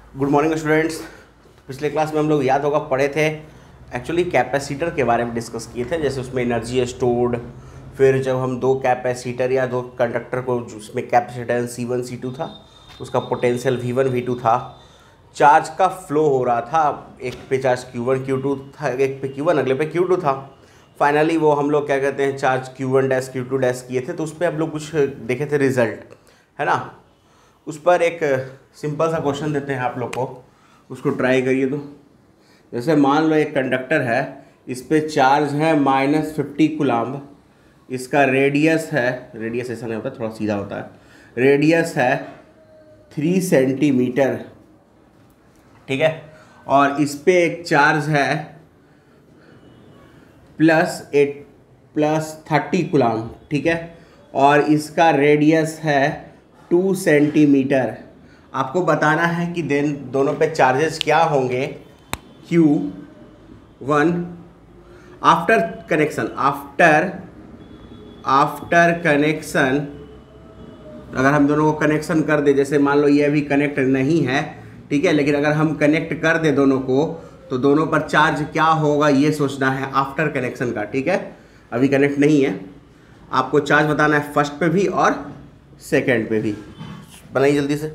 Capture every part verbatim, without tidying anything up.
Good morning students. पिछले class में हम लोग याद होगा पढ़े थे, एक्चुअली कैपेसिटर के बारे में डिस्कस किए थे। जैसे उसमें एनर्जी स्टोर्ड, फिर जब हम दो कैपेसिटर या दो कंडक्टर को, उसमें capacitor C one C two था, उसका potential V one V two था, चार्ज का फ्लो हो रहा था, एक पे charge Q one Q two था, एक पे क्यू वन अगले पे क्यू टू था। फाइनली वो हम लोग क्या कहते हैं, charge Q one dash Q two dash किए थे, तो उस पर हम लोग कुछ देखे थे रिजल्ट, है ना। उस पर एक सिंपल सा क्वेश्चन देते हैं आप लोग को, उसको ट्राई करिए। तो जैसे मान लो एक कंडक्टर है, इस पे चार्ज है माइनस फिफ्टी कुलाम्ब, इसका रेडियस है, रेडियस ऐसा नहीं होता, थोड़ा सीधा होता है, रेडियस है थ्री सेंटीमीटर, ठीक है। और इस पे एक चार्ज है plus eight plus thirty coulomb, ठीक है। और इसका रेडियस है टू सेंटीमीटर। आपको बताना है कि देन दोनों पे चार्जेस क्या होंगे, Q one after connection, after after connection. अगर हम दोनों को कनेक्शन कर दे, जैसे मान लो ये अभी कनेक्ट नहीं है, ठीक है, लेकिन अगर हम कनेक्ट कर दे दोनों को, तो दोनों पर चार्ज क्या होगा ये सोचना है आफ्टर कनेक्शन का, ठीक है। अभी कनेक्ट नहीं है, आपको चार्ज बताना है फर्स्ट पे भी और सेकेंड पे भी। बनाइए जल्दी से।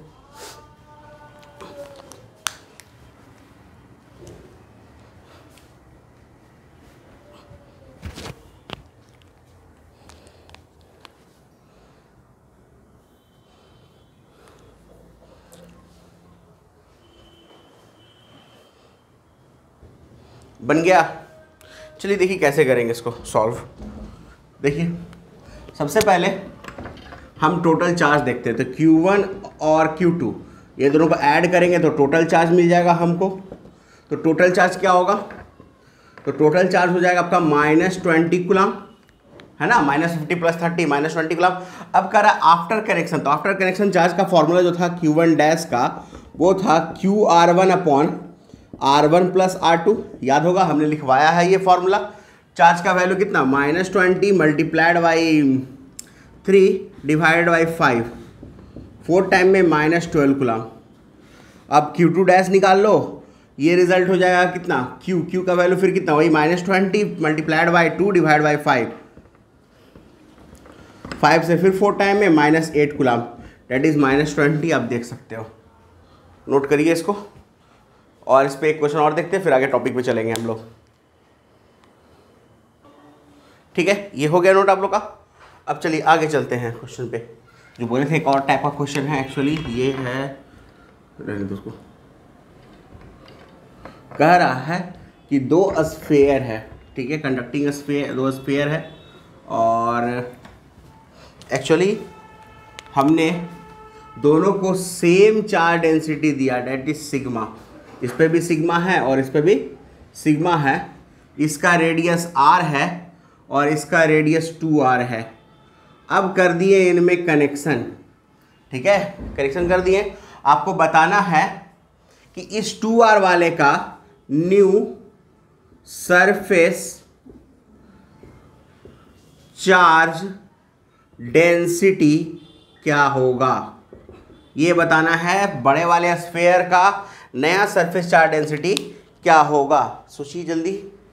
बन गया। चलिए देखिए कैसे करेंगे इसको सॉल्व। देखिए सबसे पहले हम टोटल चार्ज देखते हैं, तो क्यू वन और क्यू टू ये दोनों को ऐड करेंगे तो टोटल चार्ज मिल जाएगा हमको। तो टोटल चार्ज क्या होगा, तो टोटल चार्ज हो जाएगा आपका माइनस ट्वेंटी कुलाम, है ना, minus fifty plus thirty minus twenty coulomb. अब कह रहा है आफ्टर कनेक्शन, तो आफ्टर कनेक्शन चार्ज का फॉर्मूला जो था क्यू वन डैश का, वो था Q R one upon R one plus R two. याद होगा हमने लिखवाया है ये फॉर्मूला। चार्ज का वैल्यू कितना, minus twenty multiplied by three divided by five, four time में माइनस ट्वेल्व कुलाम। अब क्यू टू डैश निकाल लो, ये रिजल्ट हो जाएगा कितना, क्यू क्यू का वैल्यू फिर कितना, वही minus twenty multiplied by two divide by five, five से फिर फोर टाइम में minus eight coulomb, that is minus twenty. आप देख सकते हो, नोट करिए इसको। और इस पर एक क्वेश्चन और देखते हैं, फिर आगे टॉपिक पे चलेंगे हम लोग, ठीक है। ये हो गया नोट आप लोग का। अब चलिए आगे चलते हैं क्वेश्चन पे। जो बोले थे एक और टाइप का क्वेश्चन है, एक्चुअली ये है, रहने दो उसको। कह रहा है कि दो स्फीयर है, ठीक है, कंडक्टिंग स्फीयर, दो स्फीयर है, और एक्चुअली हमने दोनों को सेम चार्ज डेंसिटी दिया, डेट इज सिग्मा। इस पे भी सिग्मा है और इस पे भी सिग्मा है। इसका रेडियस आर है और इसका रेडियस टू आर है। अब कर दिए इनमें कनेक्शन, ठीक है, कनेक्शन कर दिए। आपको बताना है कि इस टू आर वाले का न्यू सरफेस चार्ज डेंसिटी क्या होगा, ये बताना है। बड़े वाले स्फीयर का नया सरफेस चार्ज डेंसिटी क्या होगा, सोचिए जल्दी।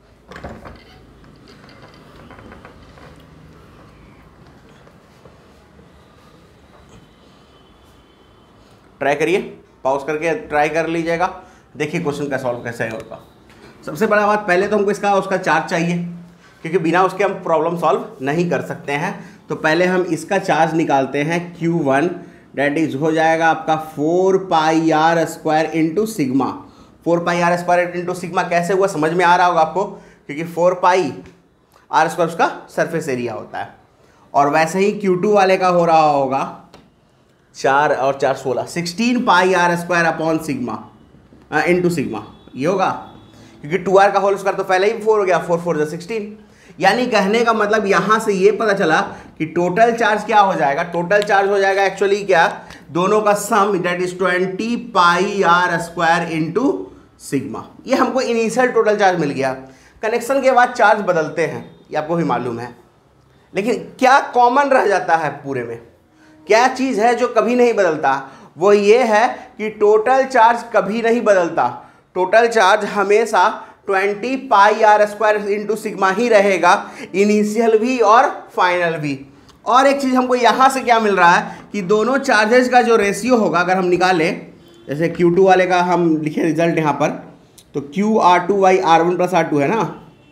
ट्राई करिए, पॉज करके ट्राई कर लीजिएगा। देखिए क्वेश्चन का सॉल्व कैसे होगा। सबसे बड़ा बात, पहले तो हमको इसका उसका चार्ज चाहिए, क्योंकि बिना उसके हम प्रॉब्लम सॉल्व नहीं कर सकते हैं। तो पहले हम इसका चार्ज निकालते हैं, क्यू वन डेट इज हो जाएगा आपका four pi R square into sigma. Four pi R square into sigma कैसे हुआ समझ में आ रहा होगा आपको, क्योंकि फोर पाई आर स्क्वायर उसका सरफेस एरिया होता है। और वैसे ही क्यू टू वाले का हो रहा होगा चार और चार सोलह, sixteen pi R square upon sigma into sigma, ये होगा, क्योंकि टू आर का होल स्क्वायर तो पहले ही फोर हो गया, फोर फोर जो सिक्सटीन। यानी कहने का मतलब यहाँ से ये पता चला कि टोटल चार्ज क्या हो जाएगा, टोटल चार्ज हो जाएगा एक्चुअली क्या, दोनों का sum, that is twenty pi R square into sigma. ये हमको इनिशियल टोटल चार्ज मिल गया। कनेक्शन के बाद चार्ज बदलते हैं, ये आपको भी मालूम है, लेकिन क्या कॉमन रह जाता है पूरे में, क्या चीज़ है जो कभी नहीं बदलता, वो ये है कि टोटल चार्ज कभी नहीं बदलता, टोटल चार्ज हमेशा twenty pi R square into sigma ही रहेगा, इनिशियल भी और फाइनल भी। और एक चीज़ हमको यहाँ से क्या मिल रहा है कि दोनों चार्जेस का जो रेशियो होगा अगर हम निकालें, जैसे क्यू टू वाले का हम लिखे रिजल्ट यहाँ पर, तो Q R two by R one plus R two है ना,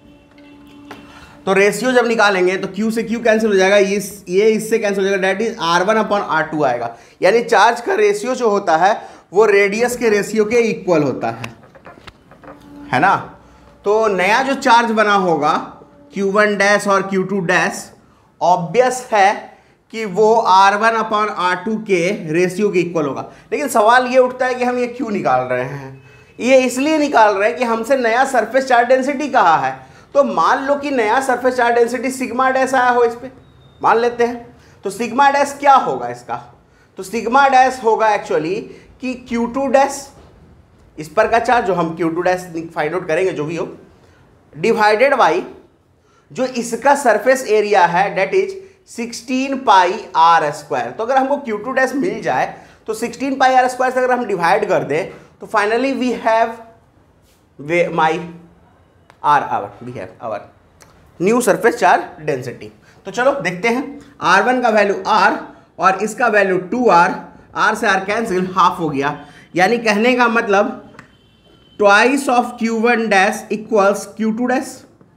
तो रेशियो जब निकालेंगे तो Q से Q कैंसिल हो जाएगा, इस ये इससे कैंसिल हो जाएगा, that is R one upon R two आएगा। यानी चार्ज का रेशियो जो होता है वो रेडियस के रेशियो के इक्वल होता है, है ना। तो नया जो चार्ज बना होगा क्यू वन डैश और क्यू टू डैश, ऑब्वियस है कि वो R one upon R two के रेशियो के इक्वल होगा। लेकिन सवाल ये उठता है कि हम ये क्यों निकाल रहे हैं? ये इसलिए निकाल रहे हैं कि हमसे नया सरफेस चार्ज डेंसिटी कहा है। तो मान लो कि नया surface charge density sigma dash आया हो इस पे, मान लेते हैं, तो सिग्मा डैश क्या होगा इसका? तो सिग्मा डैश होगा एक्चुअली कि क्यू टू डैश, इस पर का चार्ज जो हम Q two dash find out करेंगे जो भी हो, डिवाइडेड बाई जो इसका सरफेस एरिया है that is sixteen pi R square. तो अगर हमको क्यू टू डैश मिल जाए तो सिक्सटीन पाई आर स्क्वायर से अगर हम डिवाइड कर दें तो finally we have way my are our we have our new surface charge density. तो चलो देखते हैं, आर वन का वैल्यू R और इसका वैल्यू टू आर, R से R कैंसिल, हाफ हो गया। यानी कहने का मतलब twice of Q one dash equals Q two dash.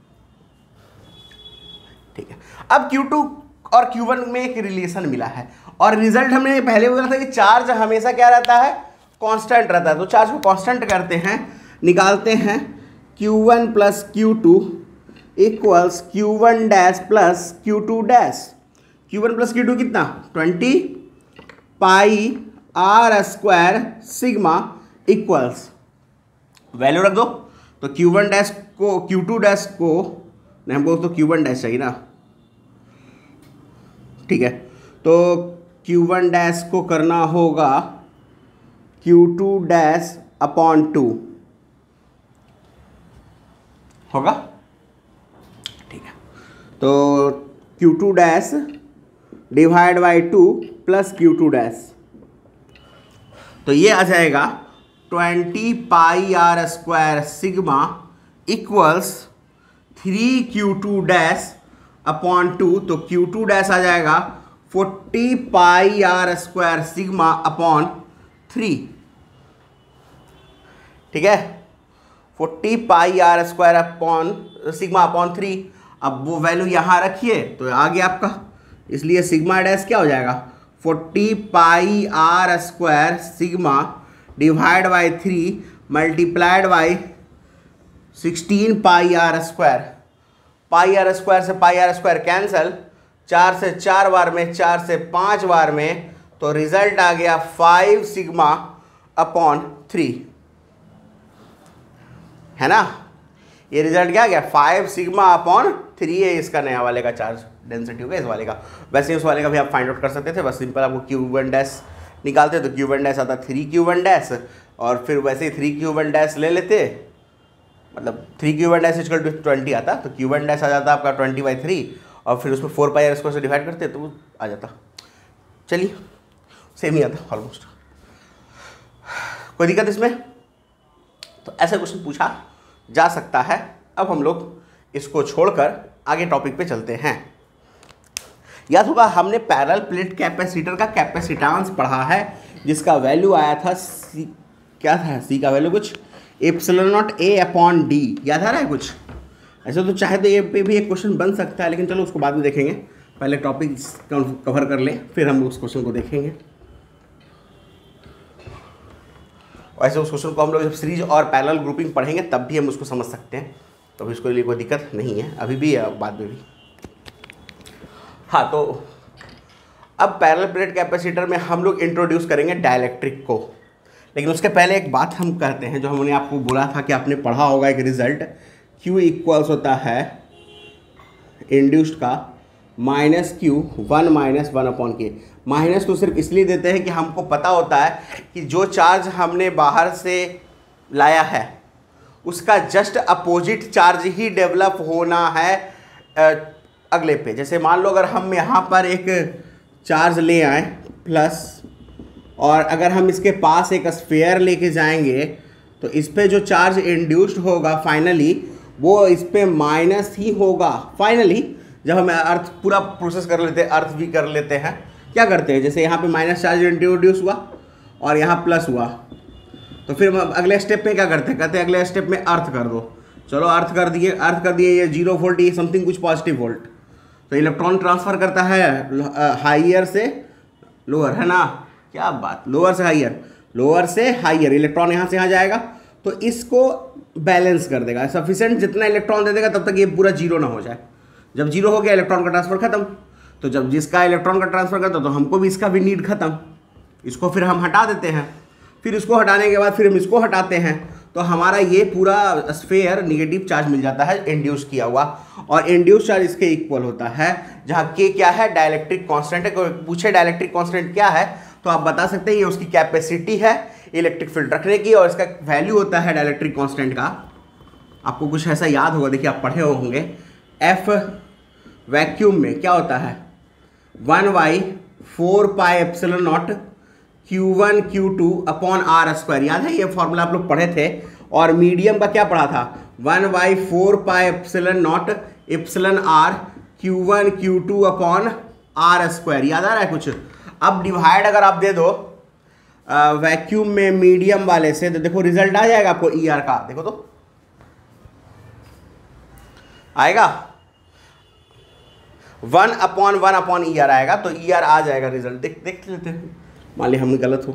ठीक है, अब क्यू टू और क्यू वन में एक रिलेशन मिला है और रिजल्ट हमने पहले बोला था कि चार्ज हमेशा क्या रहता है, कांस्टेंट रहता है। तो चार्ज को कांस्टेंट करते हैं, निकालते हैं Q one plus Q two equals Q one dash plus Q two dash. Q one plus Q two कितना, twenty pi R square sigma equals, value रख दो। तो क्यू वन डैश को क्यू टू डैश को नहीं, हमको तो Q one dash चाहिए ना, ठीक है। तो क्यू वन डैश को करना होगा Q two dash upon two होगा, ठीक है। तो Q two dash divide by two plus Q two dash, तो ये आ जाएगा twenty pi R square sigma equals three Q two dash upon two. तो क्यू टू डैश आ जाएगा forty pi R square sigma upon three, ठीक है, forty pi R square upon sigma upon three. अब वो वैल्यू यहाँ रखिए तो आ गया आपका, इसलिए सिग्मा डैश क्या हो जाएगा, forty pi R square sigma divide by three multiplied by sixteen pi R square. Pi R square से पाई आर स्क्वायर कैंसल, चार से चार बार में, चार से पाँच बार में, तो रिजल्ट आ गया फाइव सिग्मा अपॉन थ्री, है ना। ये रिजल्ट क्या गया, फाइव सिग्मा अपॉन थ्री है इसका नया वाले का चार्ज डेंसिटी होगा इस वाले का। वैसे उस वाले का भी आप फाइंड आउट कर सकते थे, बस सिंपल आपको क्यू वन डैश निकालते तो क्यू वन डैश आता थ्री क्यू वन डैश, और फिर वैसे ही थ्री क्यू वन डैश ले लेते, मतलब three Q one dash equal to twenty आता, तो क्यू वन डैश आ जाता आपका ट्वेंटी बाई थ्री, और फिर उसमें फोर पाई आर स्क्वायर से डिवाइड करते तो वो आ जाता। चलिए सेम ही आता ऑलमोस्ट, कोई दिक्कत इसमें? तो ऐसा क्वेश्चन पूछा जा सकता है। अब हम लोग इसको छोड़कर आगे टॉपिक पे चलते हैं। याद होगा हमने पैरेलल प्लेट कैपेसिटर का कैपेसिटेंस पढ़ा है, जिसका वैल्यू आया था सी, क्या था सी का वैल्यू कुछ epsilon naught A upon D, याद आ रहा है कुछ? ऐसे तो चाहे तो ये पे भी एक क्वेश्चन बन सकता है, लेकिन चलो उसको बाद में देखेंगे, पहले टॉपिक कवर कर ले फिर हम उस क्वेश्चन को देखेंगे। वैसे उस क्वेश्चन को हम लोग जब सीरीज और पैरेलल ग्रुपिंग पढ़ेंगे तब भी हम उसको समझ सकते हैं, तो इसके लिए कोई दिक्कत नहीं है, अभी भी है बाद में भी। हाँ, तो अब पैरेलल प्लेट कैपेसिटर में हम लोग इंट्रोड्यूस करेंगे डाइलेक्ट्रिक को, लेकिन उसके पहले एक बात हम करते हैं जो हमने आपको बोला था कि आपने पढ़ा होगा एक रिजल्ट, Q इक्वल्स होता है इंड्यूस्ड का minus Q one minus one upon K. Minus तो सिर्फ इसलिए देते हैं कि हमको पता होता है कि जो चार्ज हमने बाहर से लाया है उसका जस्ट अपोजिट चार्ज ही डेवलप होना है अगले पे। जैसे मान लो अगर हम यहाँ पर एक चार्ज ले आए प्लस और अगर हम इसके पास एक स्फीयर लेके जाएंगे तो इस पे जो चार्ज इंड्यूस्ड होगा फाइनली वो इस पे माइनस ही होगा। फाइनली जब हम अर्थ पूरा प्रोसेस कर लेते हैं, अर्थ भी कर लेते हैं, क्या करते हैं, जैसे यहाँ पे माइनस चार्ज इंट्रोड्यूस हुआ और यहाँ प्लस हुआ, तो फिर हम अगले स्टेप में क्या करते हैं, कहते हैं अगले स्टेप में अर्थ कर दो। चलो अर्थ कर दिए, अर्थ कर दिए, ये जीरो वोल्ट, ये समथिंग कुछ पॉजिटिव वोल्ट, तो इलेक्ट्रॉन ट्रांसफर करता है हाइयर से लोअर, है ना, क्या बात, लोअर से हाइयर, लोअर से हाइयर, इलेक्ट्रॉन यहाँ से यहाँ जाएगा तो इसको बैलेंस कर देगा, सफिशिएंट जितना इलेक्ट्रॉन दे देगा तब तक ये पूरा जीरो ना हो जाए। जब जीरो हो गया इलेक्ट्रॉन का ट्रांसफर खत्म, तो जब जिसका इलेक्ट्रॉन का ट्रांसफर करता तो हमको भी इसका भी नीड खत्म, इसको फिर हम हटा देते हैं, फिर इसको हटाने के बाद फिर हम इसको हटाते हैं, तो हमारा ये पूरा स्फीयर निगेटिव चार्ज मिल जाता है इंड्यूस किया हुआ, और इंड्यूस चार्ज इसके इक्वल होता है, जहाँ के क्या है, डाइलेक्ट्रिक कांस्टेंट है। कोई पूछे डाइलेक्ट्रिक कांस्टेंट क्या है तो आप बता सकते हैं ये उसकी कैपेसिटी है इलेक्ट्रिक फील्ड रखने की, और इसका वैल्यू होता है डाइलेक्ट्रिक कांस्टेंट का, आपको कुछ ऐसा याद होगा, देखिए आप पढ़े होंगे, एफ वैक्यूम में क्या होता है, one by four pi epsilon naught Q one Q two upon R square, याद है ये फॉर्मूला आप लोग पढ़े थे। और मीडियम का क्या पढ़ा था, one by four pi epsilon naught epsilon R Q one Q two upon R square, याद आ रहा है कुछ। अब डिवाइड अगर आप दे दो वैक्यूम में मीडियम वाले से, तो देखो रिजल्ट आ जाएगा आपको ई आर का, देखो तो आएगा one upon one upon E R आएगा, तो ई आर आ जाएगा रिजल्ट, देख देख लेते हैं, मान ली हम गलत हो।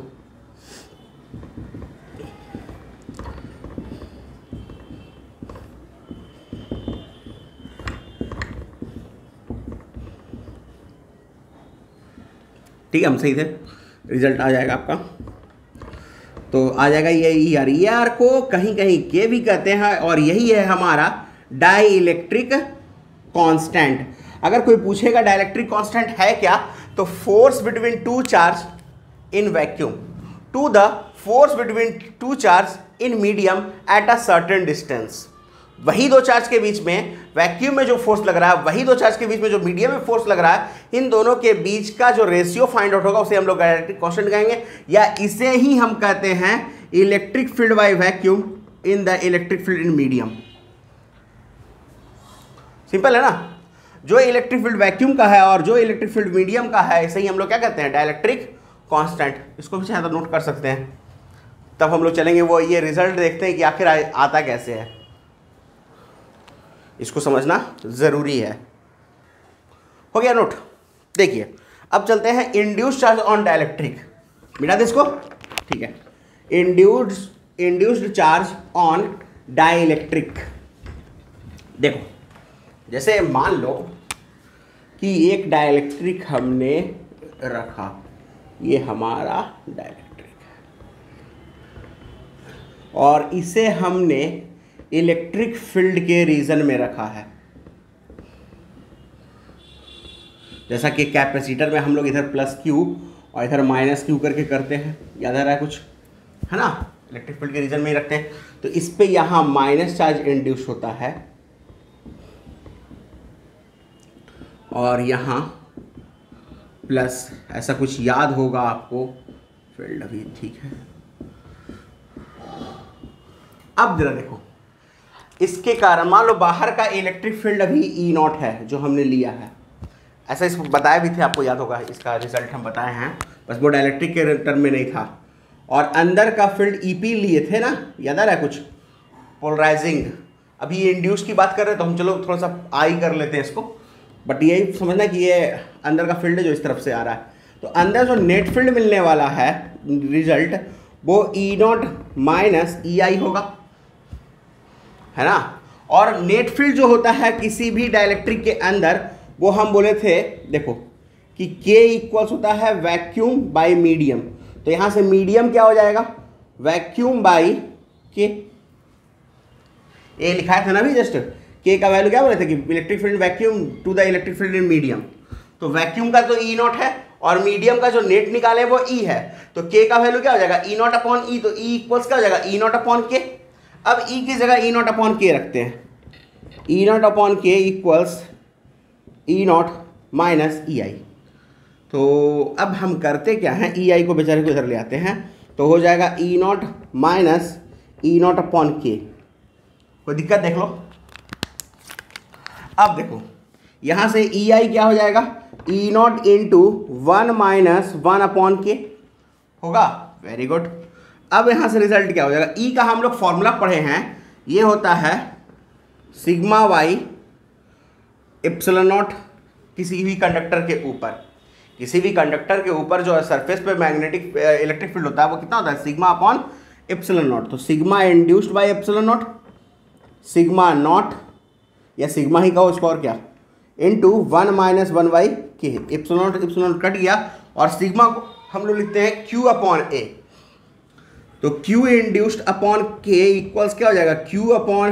ठीक है, हम सही थे, रिजल्ट आ जाएगा आपका, तो आ जाएगा ये ई आर। ई आर को कहीं कहीं के भी कहते हैं, और यही है हमारा डाई इलेक्ट्रिक कांस्टेंट। अगर कोई पूछेगा डाइलेक्ट्रिक कांस्टेंट है क्या, तो force between two charge in vacuum to the force between two charge in medium at a certain distance, वही दो चार्ज के बीच में वैक्यूम में जो फोर्स लग रहा है, वही दो चार्ज के बीच में जो मीडियम में फोर्स लग रहा है, इन दोनों के बीच का जो रेशियो फाइंड आउट होगा उसे हम लोग डाइलेक्ट्रिक कांस्टेंट कहेंगे, या इसे ही हम कहते हैं electric field by vacuum in the electric field in medium. Simple है ना, जो इलेक्ट्रिक फील्ड वैक्यूम का है और जो इलेक्ट्रिक फील्ड मीडियम का है, इसे ही हम लोग क्या कहते हैं, डाइलेक्ट्रिक कांस्टेंट। इसको भी चाहे तो नोट कर सकते हैं, तब हम लोग चलेंगे वो ये रिजल्ट देखते हैं कि आखिर आता कैसे है, इसको समझना जरूरी है। हो गया नोट। देखिए अब चलते हैं इंड्यूस्ड चार्ज ऑन डाइलेक्ट्रिक, मिटा दे इसको, ठीक है। Induced induced charge on dielectric, देखो जैसे मान लो कि एक डाइलेक्ट्रिक हमने रखा, ये हमारा डाइलेक्ट्रिक है, और इसे हमने इलेक्ट्रिक फील्ड के रीजन में रखा है, जैसा कि कैपेसिटर में हम लोग इधर प्लस क्यू और इधर माइनस क्यू करके करते हैं, याद आ रहा है कुछ, है ना, इलेक्ट्रिक फील्ड के रीजन में ही रखते हैं। तो इस पे यहाँ माइनस चार्ज इंड्यूस होता है और यहाँ प्लस, ऐसा कुछ याद होगा आपको, फील्ड अभी ठीक है। अब जरा देखो, इसके कारण मान लो बाहर का इलेक्ट्रिक फील्ड अभी ई नॉट है जो हमने लिया है, ऐसा इसको बताए भी थे, आपको याद होगा, इसका रिजल्ट हम बताए हैं, बस वो डाइलेक्ट्रिक के टर्म में नहीं था। और अंदर का फील्ड ई पी लिए थे ना, याद आ रहा है कुछ, पोलराइजिंग। अभी ये इंड्यूस की बात कर रहे हैं तो हम चलो थोड़ा सा आई कर लेते हैं इसको, बट यही समझना कि ये अंदर का फील्ड है जो इस तरफ से आ रहा है, तो अंदर जो नेट फील्ड मिलने वाला है रिजल्ट, वो ई नॉट माइनस ई आई होगा, है ना। और नेट फील्ड जो होता है किसी भी डाइलेक्ट्रिक के अंदर, वो हम बोले थे देखो कि K इक्वल्स होता है वैक्यूम बाय मीडियम, तो यहां से मीडियम क्या हो जाएगा, वैक्यूम बाय K, ये लिखा था ना भी जस्ट, K का वैल्यू क्या बोले थे कि electric field vacuum to the electric field in medium, तो वैक्यूम का तो ई नॉट है और मीडियम का जो नेट निकाले वो ई है, तो K का वैल्यू क्या हो जाएगा, ई नॉट अपॉन ई, तो ई इक्वल्स क्या हो जाएगा, ई नॉट अपॉन के। अब ई की जगह ई नॉट अपॉन के रखते हैं, E naught upon K equals E naught minus E I, तो अब हम करते क्या हैं, ई आई को बेचारे को इधर ले आते हैं, तो हो जाएगा E naught minus E naught upon K. कोई दिक्कत देख लो। अब देखो यहाँ से ई आई क्या हो जाएगा, E naught into one minus one upon K होगा। Very good. अब यहाँ से रिजल्ट क्या हो जाएगा, ई का हम लोग फॉर्मूला पढ़े हैं, ये होता है सिग्मा वाई एप्सिलॉन नॉट किसी भी कंडक्टर के ऊपर। किसी भी कंडक्टर के ऊपर जो है सरफेस पे मैग्नेटिक इलेक्ट्रिक फील्ड होता है वो कितना होता है, सिग्मा अपॉन एप्सिलॉन नॉट। तो sigma induced by epsilon naught, sigma naught या सिग्मा ही कहो इसको और क्या, into one minus one by K. Epsilon naught epsilon naught cut गया और सिग्मा को हम लोग लिखते हैं क्यू अपॉन ए। तो Q induced upon K equals क्या हो जाएगा, क्यू अपॉन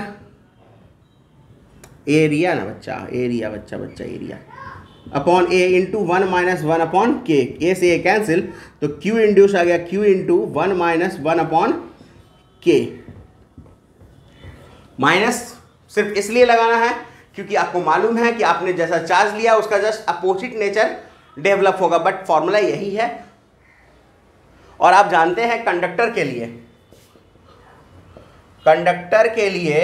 एरिया ना बच्चा, एरिया बच्चा बच्चा area upon A into one minus one upon K. A से ए कैंसिल, तो क्यू इंड्यूस आ गया Q into one minus one upon K. Minus सिर्फ इसलिए लगाना है क्योंकि आपको मालूम है कि आपने जैसा चार्ज लिया उसका जस्ट अपोजिट नेचर डेवलप होगा, बट फॉर्मूला यही है। और आप जानते हैं कंडक्टर के लिए, कंडक्टर के लिए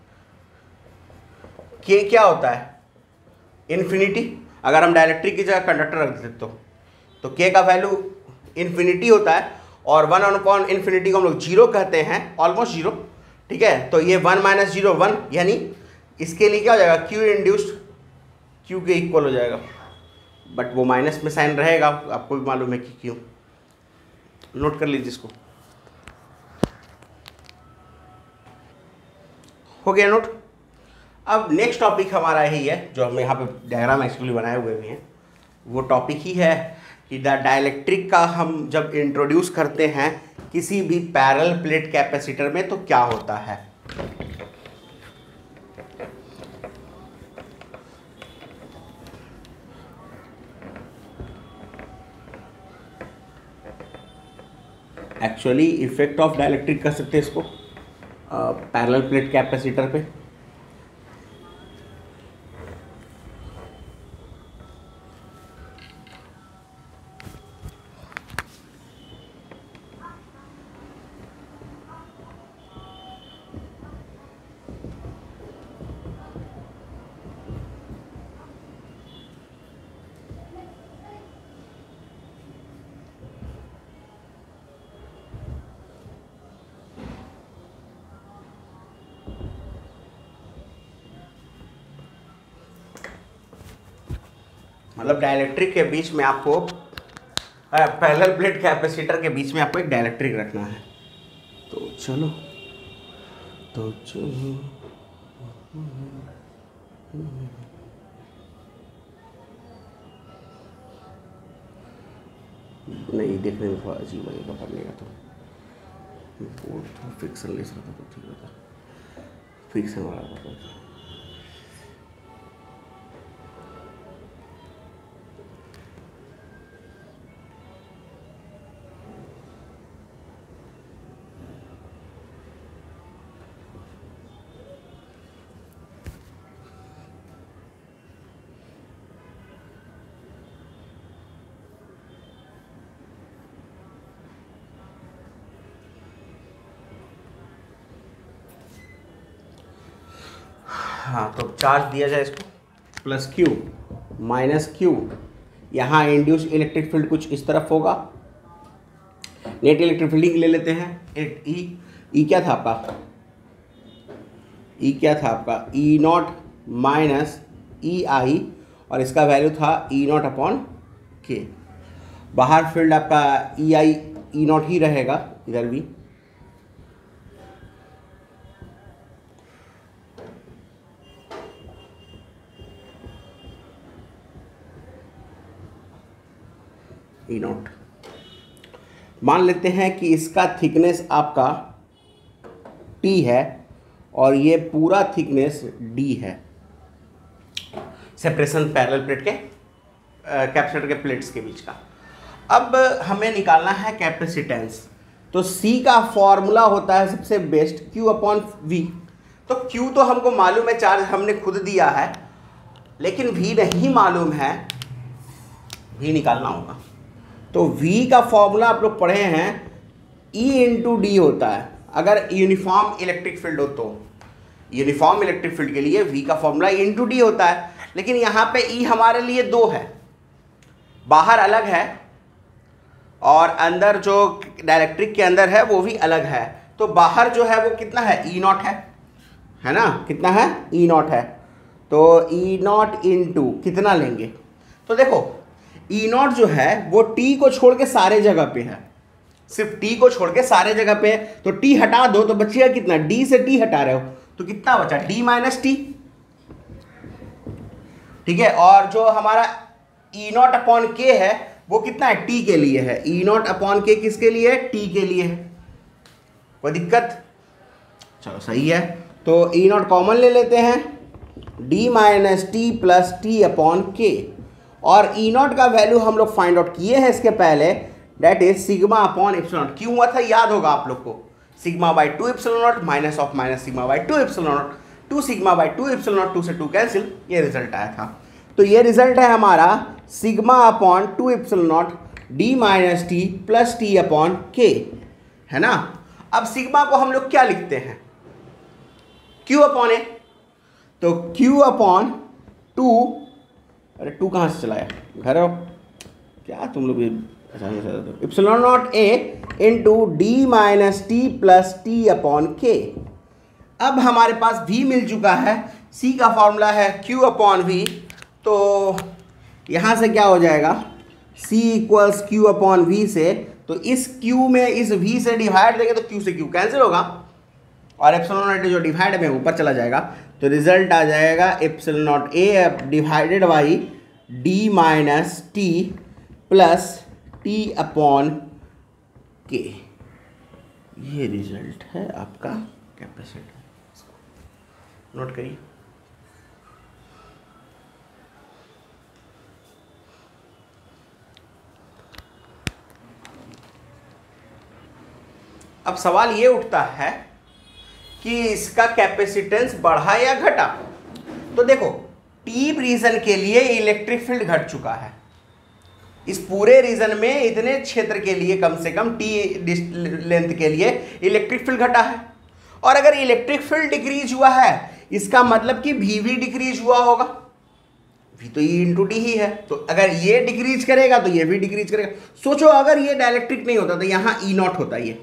के क्या होता है, इन्फिनिटी। अगर हम डायइलेक्ट्रिक की जगह कंडक्टर रख देते तो तो के का वैल्यू इन्फिनिटी होता है और वन अपॉन इन्फिनिटी को हम लोग जीरो कहते हैं, ऑलमोस्ट जीरो। ठीक है, तो ये वन माइनस जीरो वन, यानी इसके लिए क्या हो जाएगा, क्यू इंड्यूस्ड क्यू के इक्वल हो जाएगा, बट वो माइनस में साइन रहेगा, आपको भी मालूम है कि क्यों। नोट कर लीजिए इसको। हो गया नोट। अब नेक्स्ट टॉपिक हमारा यही है जो हम यहाँ पे डायग्राम एक्चुअली बनाए हुए भी हैं, वो टॉपिक ही है कि द डाइलेक्ट्रिक का हम जब इंट्रोड्यूस करते हैं किसी भी पैरेलल प्लेट कैपेसिटर में तो क्या होता है। एक्चुअली इफेक्ट ऑफ डाइलेक्ट्रिक कर सकते हैं इसको पैरेलल प्लेट कैपेसिटर पे। मतलब डाइलेक्ट्रिक के बीच में आपको, पैरेलल प्लेट कैपेसिटर के बीच में आपको एक डाइलेक्ट्रिक रखना है। तो चलो तो चलो नहीं, देखने में थोड़ा अजीब लगेगा पढ़ने का, तो बोर्ड थोड़ा फिक्सन लेस रहता तो ठीक रहता, फिक्सन वाला रहता। हाँ, तो चार्ज दिया जाए इसको प्लस क्यू माइनस क्यू, यहाँ इंड्यूस इलेक्ट्रिक फील्ड कुछ इस तरफ होगा। नेट इलेक्ट्रिक फील्डिंग ले लेते हैं। एक ई ई क्या था आपका, ई क्या था आपका ई नॉट माइनस ई आई, और इसका वैल्यू था ई नॉट अपॉन के। बाहर फील्ड आपका ई आई ई नॉट ही रहेगा इधर भी। ई नॉट मान लेते हैं कि इसका थिकनेस आपका टी है और ये पूरा थिकनेस डी है, सेपरेशन पैरेलल प्लेट के कैपेसिटर के प्लेट्स के बीच का। अब हमें निकालना है कैपेसिटेंस, तो सी का फॉर्मूला होता है सबसे बेस्ट क्यू अपॉन वी। तो क्यू तो हमको मालूम है, चार्ज हमने खुद दिया है, लेकिन वी नहीं मालूम है V निकालना होगा। तो V का फॉर्मूला आप लोग पढ़े हैं, E इंटू डी होता है अगर यूनिफॉर्म इलेक्ट्रिक फील्ड हो तो। यूनिफॉर्म इलेक्ट्रिक फील्ड के लिए V का फॉर्मूला E इंटू डी होता है, लेकिन यहाँ पे E हमारे लिए दो है, बाहर अलग है और अंदर जो डायलेक्ट्रिक के अंदर है वो भी अलग है। तो बाहर जो है वो कितना है, ई नॉट है, है ना, कितना है, ई नॉट है। तो ई नॉट इंटू कितना लेंगे, तो देखो ई नॉट जो है वो टी को छोड़ के सारे जगह पे है, सिर्फ टी को छोड़ के सारे जगह पे है। तो टी हटा दो तो बचिएगा कितना, डी से टी हटा रहे हो तो कितना बचा, डी माइनस टी, ठीक है। और जो हमारा ई नॉट अपॉन के है वो कितना है, टी के लिए है। ई नॉट अपॉन के किसके लिए है, टी के लिए है। कोई दिक्कत, चलो सही है। तो ई नॉट कॉमन ले लेते हैं, D minus T plus T upon K. और ई नॉट का वैल्यू हम लोग फाइंड आउट किए हैं इसके पहले, that is sigma upon epsilon naught. क्यों हुआ था याद होगा आप लोग को, sigma by two epsilon naught minus of minus sigma by two epsilon naught, two sigma by two epsilon naught, two से टू कैंसिल, ये रिजल्ट आया था। तो ये रिजल्ट है हमारा sigma upon two epsilon naught D minus T plus T upon K, है ना। अब सिग्मा को हम लोग क्या लिखते हैं, क्यू अपॉन ए। तो क्यू अपॉन टू, अरे टू कहाँ से चलाया, घर हो क्या तुम लोग, epsilon naught A into D minus T plus T upon K. अब हमारे पास v मिल चुका है, c का फॉर्मूला है q अपॉन वी। तो यहाँ से क्या हो जाएगा, c equals Q upon V से, तो इस q में इस v से डिवाइड देंगे तो q से q कैंसिल होगा और एप्सिलॉन नॉट जो डिवाइड में ऊपर चला जाएगा। तो रिजल्ट आ जाएगा epsilon naught A divided by D minus T plus T upon K. ये रिजल्ट है आपका कैपेसिटर, नोट करिए। अब सवाल ये उठता है कि इसका कैपेसिटेंस बढ़ा या घटा। तो देखो टी रीजन के लिए इलेक्ट्रिक फील्ड घट चुका है, इस पूरे रीजन में इतने क्षेत्र के लिए कम से कम टी लेंथ के लिए इलेक्ट्रिक फील्ड घटा है। और अगर इलेक्ट्रिक फील्ड डिक्रीज हुआ है इसका मतलब कि वी भी डिक्रीज हुआ होगा, वी तो ई इंटू डी ही है। तो अगर ये डिक्रीज करेगा तो ये भी डिक्रीज करेगा। सोचो अगर ये डायलेक्ट्रिक नहीं होता तो यहां ई नॉट होता, ये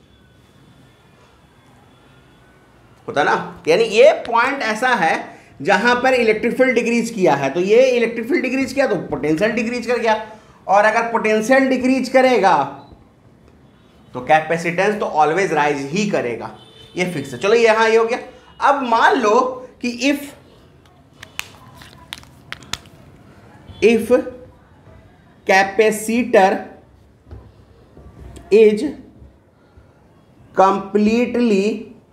होता ना। यानी ये पॉइंट ऐसा है जहां पर इलेक्ट्रिक फील्ड डिक्रीज किया है, तो ये इलेक्ट्रिक फील्ड डिक्रीज किया तो पोटेंशियल डिक्रीज कर गया। और अगर पोटेंशियल डिक्रीज करेगा तो कैपेसिटेंस तो ऑलवेज राइज ही करेगा, ये फिक्स है। चलो यहां ये हो गया। अब मान लो कि if if capacitor is completely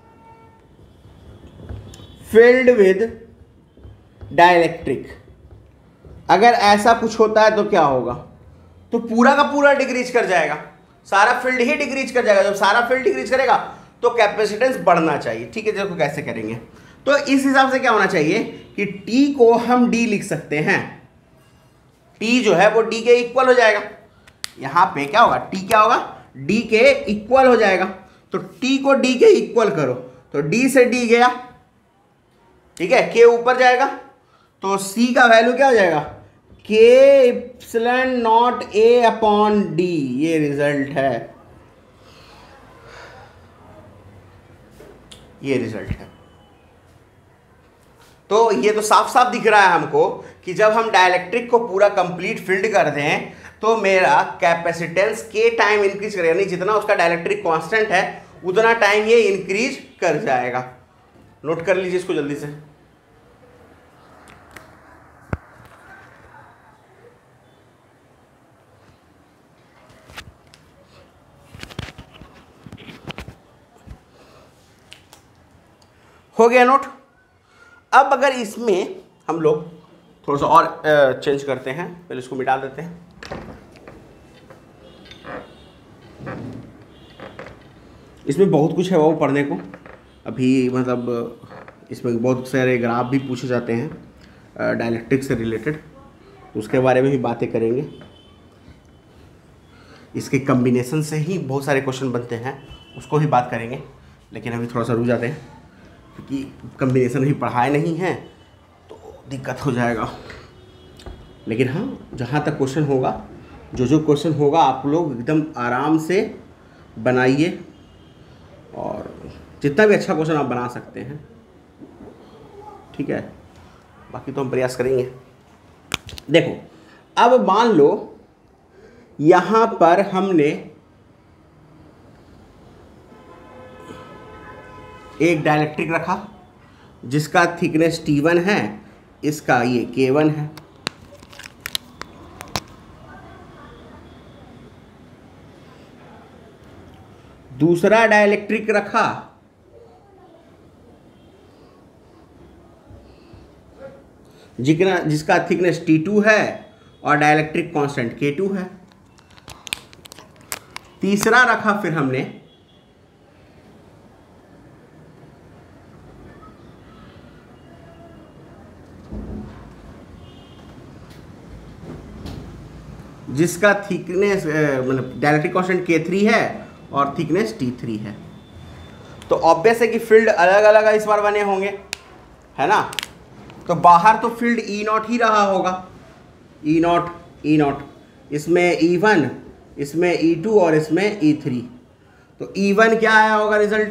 filled with dielectric, अगर ऐसा कुछ होता है तो क्या होगा, तो पूरा का पूरा डिक्रीज कर जाएगा, सारा फील्ड ही डिक्रीज कर जाएगा। जब सारा फील्ड डिक्रीज करेगा तो कैपेसिटेंस बढ़ना चाहिए, ठीक है। देखो कैसे करेंगे, तो इस हिसाब से क्या होना चाहिए कि T को हम D लिख सकते हैं, T जो है वो D के इक्वल हो जाएगा। यहां पे क्या होगा, T क्या होगा, D के इक्वल हो जाएगा। तो T को D के इक्वल करो तो D से D गया, ठीक है, K ऊपर जाएगा तो C का वैल्यू क्या हो जाएगा, K epsilon naught A upon D। ये रिजल्ट है, ये रिजल्ट है। तो ये तो साफ साफ दिख रहा है हमको कि जब हम डाइलेक्ट्रिक को पूरा कंप्लीट फील्ड कर दें तो मेरा कैपेसिटेंस के टाइम इंक्रीज करेगा, नहीं जितना उसका डाइलेक्ट्रिक कांस्टेंट है उतना टाइम ये इंक्रीज कर जाएगा। नोट कर लीजिए इसको जल्दी से। हो गया नोट। अब अगर इसमें हम लोग थोड़ा सा और चेंज करते हैं, पहले इसको मिटा देते हैं। इसमें बहुत कुछ है वो पढ़ने को अभी, मतलब इसमें बहुत सारे ग्राफ भी पूछे जाते हैं डाइलेक्ट्रिक से रिलेटेड, उसके बारे में भी बातें करेंगे। इसके कम्बिनेशन से ही बहुत सारे क्वेश्चन बनते हैं, उसको भी बात करेंगे। लेकिन अभी थोड़ा सा रुक जाते हैं क्योंकि कम्बिनेशन भी पढ़ाए नहीं हैं तो दिक्कत हो जाएगा। लेकिन हाँ, जहाँ तक क्वेश्चन होगा, जो जो क्वेश्चन होगा आप लोग एकदम आराम से बनाइए और जितना भी अच्छा क्वेश्चन आप बना सकते हैं, ठीक है। बाकी तो हम प्रयास करेंगे। देखो, अब मान लो यहाँ पर हमने एक डाइलेक्ट्रिक रखा जिसका थिकनेस टी वन है, इसका ये के वन है। दूसरा डाइलेक्ट्रिक रखा जिसका जिसका थिकनेस टी टू है और डाइलेक्ट्रिक कांस्टेंट के टू है। तीसरा रखा फिर हमने जिसका थिकनेस मतलब डाइलेक्ट्रिक कांस्टेंट के थ्री है और थिकनेस टी थ्री है। तो ऑब्वियस है कि फील्ड अलग अलग इस बार बने होंगे, है ना। तो बाहर तो फील्ड ई नॉट ही रहा होगा, ई नॉट ई नॉट, इसमें ई वन, इसमें ई टू और इसमें ई थ्री। तो ई वन क्या आया होगा result,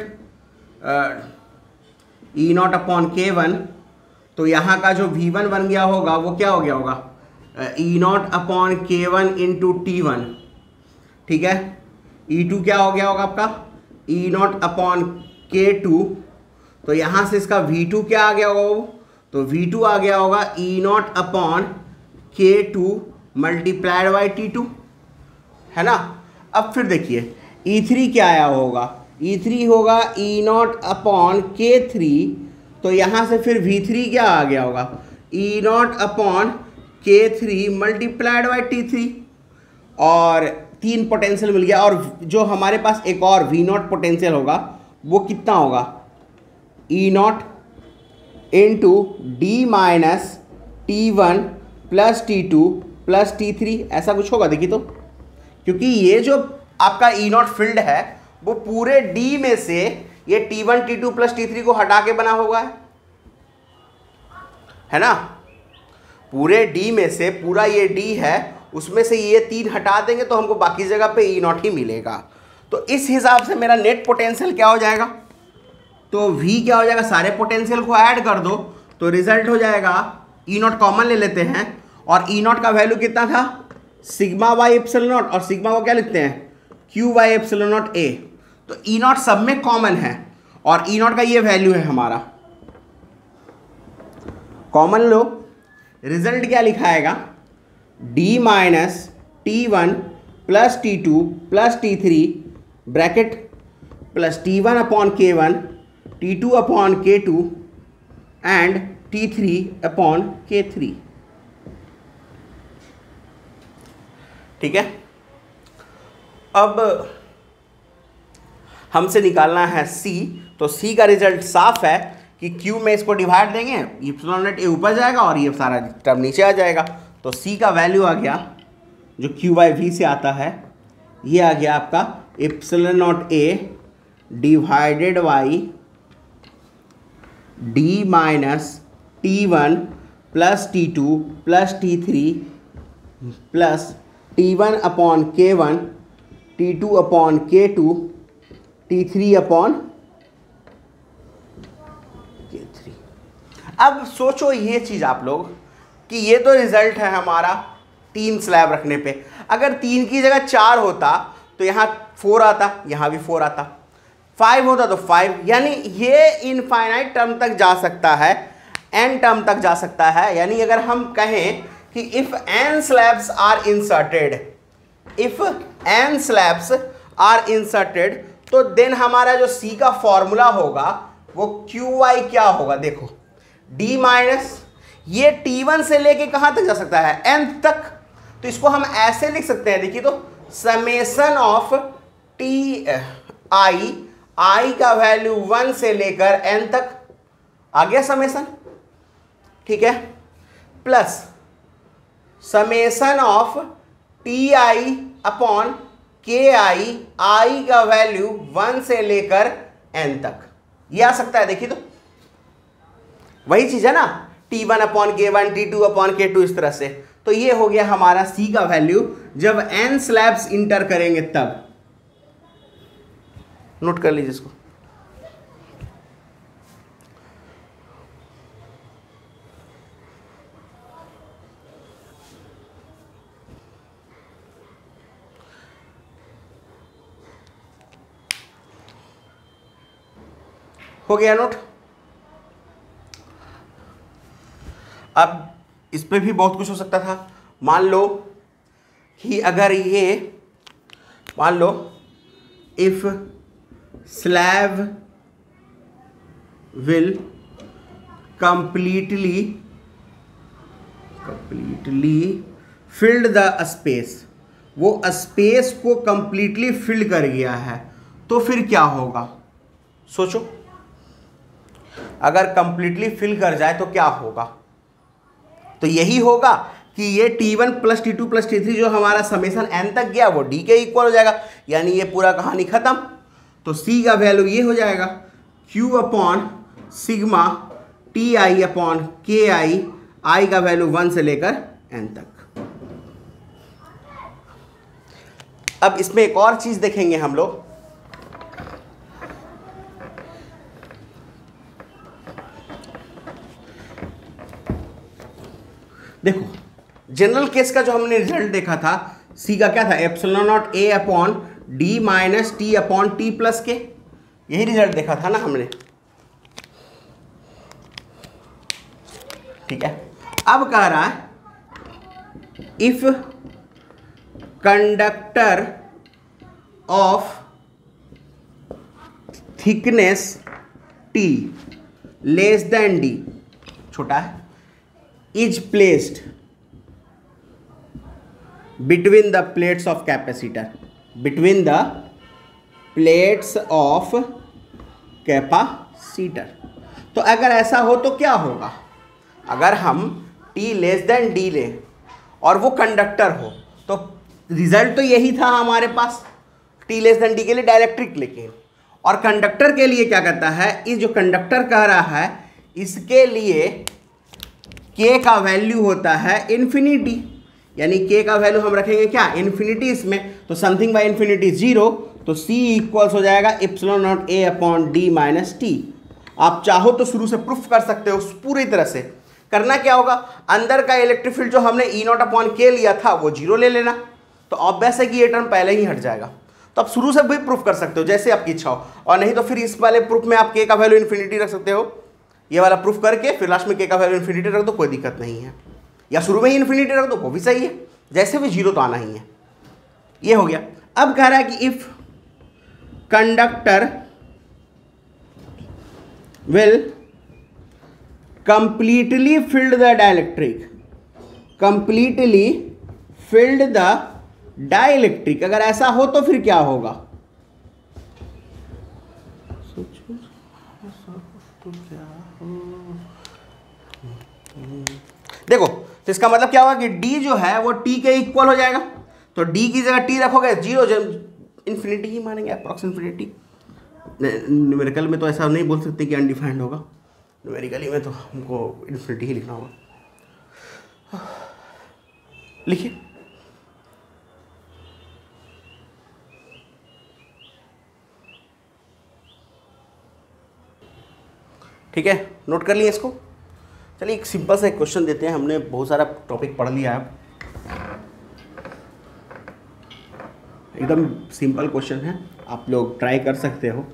E naught upon K one. तो यहाँ का जो वी वन बन गया होगा वो क्या हो गया होगा, E naught upon K one into T one, ठीक है। ई टू क्या हो गया होगा आपका, E naught upon K two. तो यहाँ से इसका वी टू क्या आ गया होगा, तो वी टू आ गया होगा E naught upon K two multiplied by T two, है ना। अब फिर देखिए ई थ्री क्या आया होगा, ई थ्री होगा E naught upon K three. तो यहाँ से फिर वी थ्री क्या आ गया होगा, E naught upon K three multiplied by T three. और तीन पोटेंशियल मिल गया। और जो हमारे पास एक और वी नॉट पोटेंशियल होगा वो कितना होगा, E naught into D minus T one plus T two plus T three, ऐसा कुछ होगा। देखिए तो, क्योंकि ये जो आपका ई नॉट फील्ड है वो पूरे डी में से ये T one T two plus T three को हटा के बना होगा, है ना। पूरे डी में से पूरा ये डी है, उसमें से ये तीन हटा देंगे तो हमको बाकी जगह पे ई नॉट ही मिलेगा। तो इस हिसाब से मेरा नेट पोटेंशियल क्या हो जाएगा, तो V क्या हो जाएगा, सारे पोटेंशियल को ऐड कर दो तो रिजल्ट हो जाएगा, ई नॉट कॉमन ले लेते हैं और ई नॉट का वैल्यू कितना था, सिग्मा बाई एप्सिलॉन नॉट, और सिग्मा को क्या लिखते हैं, Q by epsilon naught A. तो ई नॉट सब में कॉमन है और ई नॉट का ये वैल्यू है हमारा, कॉमन लो। रिजल्ट क्या लिखाएगा, D minus T one plus T two plus T three bracket plus T one upon K one, T two upon K two and T three upon K three, ठीक है। अब हमसे निकालना है C, तो C का रिजल्ट साफ है कि Q में इसको डिवाइड देंगे, एप्सिलॉन नॉट ए ऊपर जाएगा और ये सारा टर्म नीचे आ जाएगा। तो C का वैल्यू आ गया जो Q बाई वी से आता है, ये आ गया आपका epsilon naught A divided by D minus T one plus T two plus T three plus T one upon K one, T two upon K two, T three upon K three. अब सोचो ये चीज़ आप लोग कि ये तो result है हमारा तीन स्लैब रखने पे। अगर तीन की जगह चार होता तो यहाँ फोर आता, यहाँ भी फोर आता, फाइव होता तो फाइव, यानी ये इनफाइनाइट टर्म तक जा सकता है, एन टर्म तक जा सकता है। यानी अगर हम कहें कि if N slabs are inserted, if N slabs are inserted, तो देन हमारा जो सी का फॉर्मूला होगा वो क्यू वाई क्या होगा, देखो डी माइनस, ये टी वन से लेके कहां तक जा सकता है, एन तक। तो इसको हम ऐसे लिख सकते हैं, देखिए तो summation of T I, I का वैल्यू वन से लेकर एन तक आ गया समेशन, ठीक है, plus summation of T I upon K I, I का वैल्यू वन से लेकर एन तक, ये आ सकता है। देखिए तो वही चीज है ना, T one upon K one, T two upon K two, इस तरह से। तो ये हो गया हमारा सी का वैल्यू जब एन स्लैब्स इंटर करेंगे तब। नोट कर लीजिए इसको। हो गया नोट। अब इस पे भी बहुत कुछ हो सकता था। मान लो कि अगर ये, मान लो if slab will completely completely filled the space, वो स्पेस को कंप्लीटली फिल कर गया है, तो फिर क्या होगा? सोचो, अगर कंप्लीटली फिल कर जाए तो क्या होगा? तो यही होगा कि ये T one plus T two plus T three जो हमारा समेशन एन तक गया वो डी के इक्वल हो जाएगा, यानी ये पूरा कहानी खत्म। तो सी का वैल्यू ये हो जाएगा Q upon sigma T I upon K I, I का वैल्यू वन से लेकर एन तक। अब इसमें एक और चीज देखेंगे हम लोग। देखो, जनरल केस का जो हमने रिजल्ट देखा था, सी का क्या था? Epsilon naught A upon D minus T upon T plus K, यही रिजल्ट देखा था ना हमने। ठीक है, अब कह रहा है if conductor of thickness T less than D, छोटा है, is placed between the plates of capacitor, between the plates of capacitor। तो अगर ऐसा हो तो क्या होगा? अगर हम T लेस देन D ले और वो कंडक्टर हो, तो रिजल्ट तो यही था हमारे पास, T लेस देन D के लिए डाइलेक्ट्रिक। लेकिन और कंडक्टर के लिए क्या करता है? इस जो कंडक्टर कह रहा है इसके लिए K का वैल्यू होता है इन्फिनिटी, यानी K का वैल्यू हम रखेंगे क्या? इन्फिनिटी इसमें, तो समथिंग बाय इन्फिनिटी जीरो, तो C इक्वल्स हो जाएगा epsilon naught A upon D minus T. आप चाहो तो शुरू से प्रूफ कर सकते हो पूरी तरह से। करना क्या होगा? अंदर का इलेक्ट्रिक फील्ड जो हमने ई नॉट अपॉन के लिया था वो जीरो ले लेना, तो ऑब्वियस है कि ये टर्म पहले ही हट जाएगा। तो आप शुरू से भी प्रूफ कर सकते हो जैसे आपकी इच्छा हो, और नहीं तो फिर इस वाले प्रूफ में आप K का वैल्यू इन्फिनिटी रख सकते हो, ये वाला प्रूफ करके फिर लास्ट में K का वैल्यू इन्फिनिटी रख दो, कोई दिक्कत नहीं है। या शुरू में ही इन्फिनिटी रख दो, वो भी सही है, जैसे भी जीरो तो आना ही है। ये हो गया। अब कह रहा है कि if conductor will completely filled the dielectric, completely filled the dielectric, अगर ऐसा हो तो फिर क्या होगा? देखो, तो इसका मतलब क्या होगा कि D जो है वो T के इक्वल हो जाएगा, तो D की जगह T रखोगे, जीरो इन्फिनिटी ही मानेंगे, अप्रॉक्स इन्फिनिटी। न्यूमेरिकल में तो ऐसा नहीं बोल सकते कि अनडिफाइंड होगा, न्यूमेरिकली में तो हमको इन्फिनिटी ही लिखना होगा। लिखिए, ठीक है, नोट कर लिए इसको। चलिए एक सिंपल सा एक क्वेश्चन देते हैं, हमने बहुत सारा टॉपिक पढ़ लिया है, एकदम सिंपल क्वेश्चन है, आप लोग ट्राई कर सकते हो।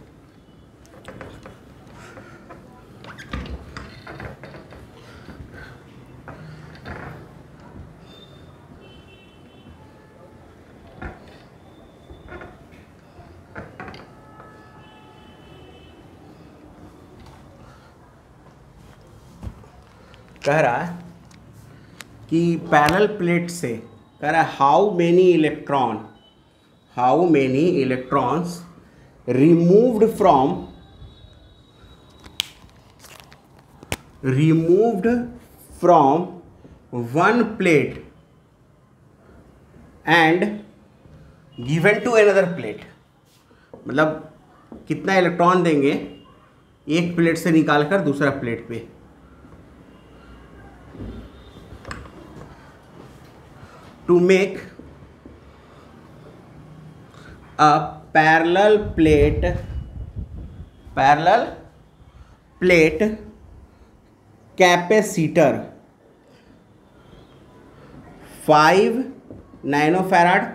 कह रहा है कि पैरेलल प्लेट से, कह रहा है how many electron how many electrons removed from removed from one plate and given to another plate, मतलब कितना इलेक्ट्रॉन देंगे एक प्लेट से निकालकर दूसरा प्लेट पे। To make a parallel plate parallel plate capacitor five nanofarad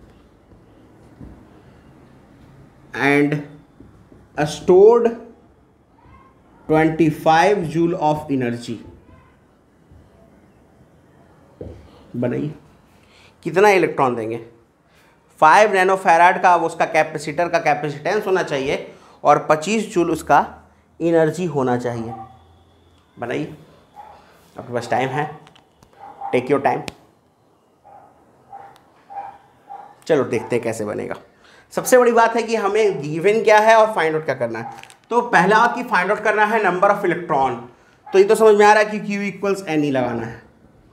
and stored पच्चीस joule of energy. बनाइए कितना इलेक्ट्रॉन देंगे, फाइव नैनोफैराड का उसका कैपेसिटर का कैपेसिटेंस होना चाहिए और पच्चीस जूल उसका एनर्जी होना चाहिए। बनाइए, आपके पास टाइम है, टेक योर टाइम। चलो देखते हैं कैसे बनेगा। सबसे बड़ी बात है कि हमें गिवन क्या है और फाइंड आउट क्या करना है। तो पहला आपकी फाइंड आउट करना है नंबर ऑफ इलेक्ट्रॉन। तो ये तो समझ में आ रहा है कि Q इक्वल्स एन ई लगाना है।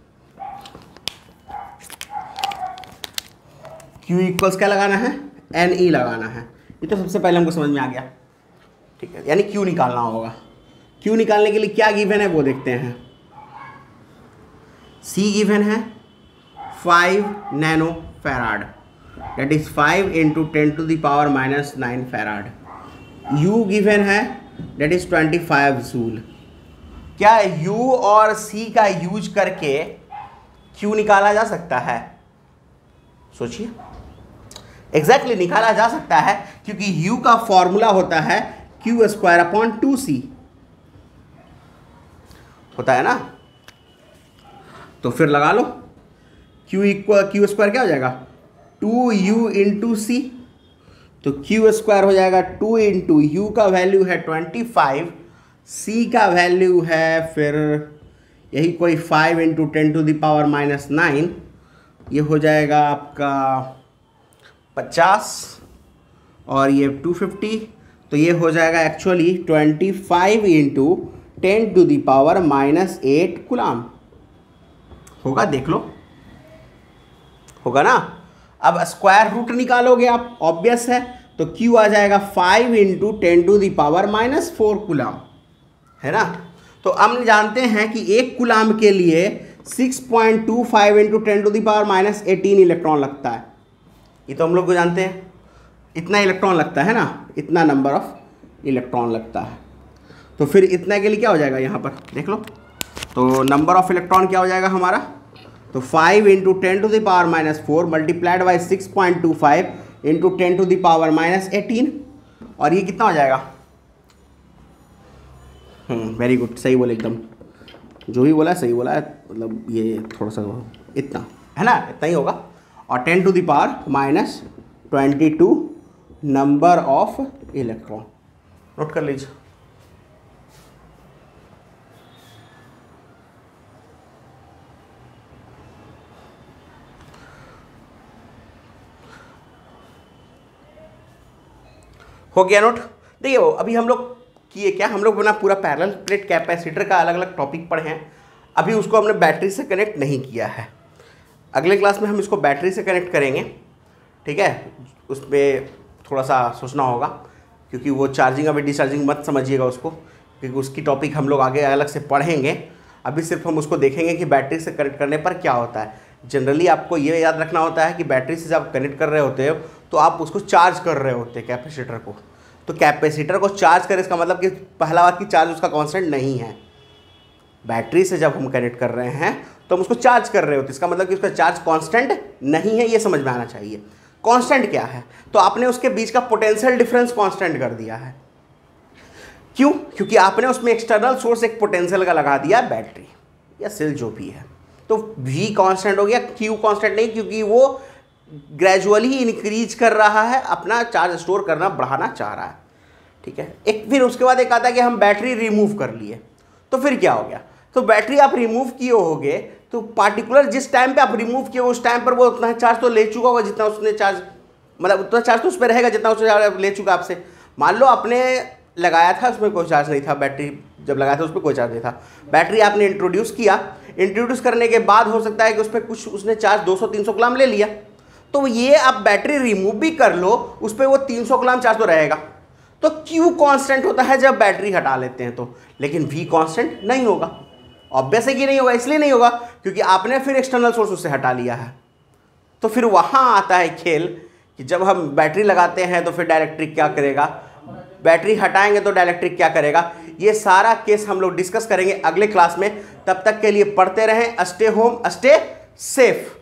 Q इक्वल्स क्या लगाना है, एन ई लगाना है। ये तो सबसे पहले हमको समझ में आ गया, ठीक है। यानी Q निकालना होगा। Q निकालने के लिए क्या गिवन है वो देखते हैं। C गिवन है five nano farad, that is five into ten to the power minus nine farad. U given है that is twenty five joule. क्या U और C का यूज करके Q निकाला जा सकता है? सोचिए, एग्जैक्टली निकाला जा सकता है, क्योंकि U का फॉर्मूला होता है Q square upon two C, होता है ना। तो फिर लगा लो, Q इक्वल क्यू स्क्वायर क्या हो जाएगा, टू यू इंटू सी। तो क्यू स्क्वायर हो जाएगा टू इंटू यू का वैल्यू है ट्वेंटी फाइव, सी का वैल्यू है फिर यही कोई five into ten to the power minus nine, ये हो जाएगा आपका पचास और ये टू फिफ्टी। तो ये हो जाएगा actually twenty five into ten to the power minus eight coulomb. होगा, देख लो, होगा ना। अब स्क्वायर रूट निकालोगे आप, ऑब्वियस है, तो Q आ जाएगा five into ten to the power minus four coulomb, है ना। तो हम जानते हैं कि एक कूलाम के लिए six point two five into ten to the power minus eighteen electron लगता है। ये तो हम लोग को जानते हैं, इतना इलेक्ट्रॉन लगता है ना, इतना नंबर ऑफ इलेक्ट्रॉन लगता है। तो फिर इतना के लिए क्या हो जाएगा, यहाँ पर देख लो। तो नंबर ऑफ इलेक्ट्रॉन क्या हो जाएगा हमारा, तो five into ten to the power minus four multiplied by six point two five into ten to the power minus eighteen, और ये कितना हो जाएगा। हम्म वेरी गुड, सही बोले एकदम, जो भी बोला सही बोला है, मतलब ये थोड़ा सा इतना है ना, इतना ही होगा। और ten to the power minus twenty two number of electron, note कर लीजिए। हो गया नोट। देखिए अभी हम लोग किए क्या, हम लोग बना पूरा पैरेलल प्लेट कैपेसिटर का अलग अलग टॉपिक पढ़े हैं। अभी उसको हमने बैटरी से कनेक्ट नहीं किया है। अगले क्लास में हम इसको बैटरी से कनेक्ट करेंगे, ठीक है। उसमें थोड़ा सा सोचना होगा, क्योंकि वो चार्जिंग अभी डिस्चार्जिंग मत समझिएगा उसको, क्योंकि उसकी टॉपिक हम लोग आगे अलग से पढ़ेंगे। अभी सिर्फ हम उसको देखेंगे कि बैटरी से कनेक्ट करने पर क्या होता है। जनरली आपको ये याद रखना होता है कि बैटरी से जब कनेक्ट कर रहे होते हो तो आप उसको चार्ज कर रहे होते हैं कैपेसिटर को। तो कैपेसिटर को चार्ज करें, इसका मतलब कि पहला बात कि चार्ज उसका कांस्टेंट नहीं है। बैटरी से जब हम कनेक्ट कर रहे हैं तो हम उसको चार्ज कर रहे होते हैं, इसका मतलब कि उसका चार्ज कांस्टेंट नहीं है, ये समझ में आना चाहिए। कांस्टेंट क्या है, तो आपने उसके बीच का पोटेंशियल डिफरेंस कांस्टेंट कर दिया है। क्यों, क्योंकि आपने उसमें एक्सटर्नल सोर्स एक पोटेंशियल का लगा दिया, बैटरी या सेल जो भी है। तो V कांस्टेंट हो गया, Q कांस्टेंट नहीं, क्योंकि वो ग्रेजुअली इंक्रीज कर रहा है, अपना चार्ज स्टोर करना बढ़ाना चाह रहा है, ठीक है। एक फिर उसके बाद एक आता है कि हम बैटरी रिमूव कर लिए, तो फिर क्या हो गया, तो बैटरी आप रिमूव किए होगे तो पार्टिकुलर जिस टाइम पे आप रिमूव किए उस टाइम पर वो उतना चार्ज तो ले चुका होगा जितना उसने चार्ज, मतलब उतना चार्ज तो उस पर रहेगा जितना उसने ले चुका आपसे। मान लो आपने लगाया था उसमें कोई चार्ज नहीं था, बैटरी जब लगाया था उस पर कोई चार्ज नहीं था, बैटरी आपने इंट्रोड्यूस किया, इंट्रोड्यूस करने के बाद हो सकता है कि उस पर कुछ उसने चार्ज दो सौ तीन सौ कूलाम ले लिया। तो ये आप बैटरी रिमूव भी कर लो, उस पर वो तीन सौ कलाम चार्ज तो रहेगा। तो Q कांस्टेंट होता है जब बैटरी हटा लेते हैं तो, लेकिन V कांस्टेंट नहीं होगा। ऑब्वियस है कि नहीं होगा, इसलिए नहीं होगा क्योंकि आपने फिर एक्सटर्नल सोर्स उससे हटा लिया है। तो फिर वहाँ आता है खेल कि जब हम बैटरी लगाते हैं तो फिर डायरेक्ट्रिक क्या करेगा, बैटरी हटाएंगे तो डायरेक्ट्रिक क्या करेगा। ये सारा केस हम लोग डिस्कस करेंगे अगले क्लास में। तब तक के लिए पढ़ते रहें। Stay home, stay safe.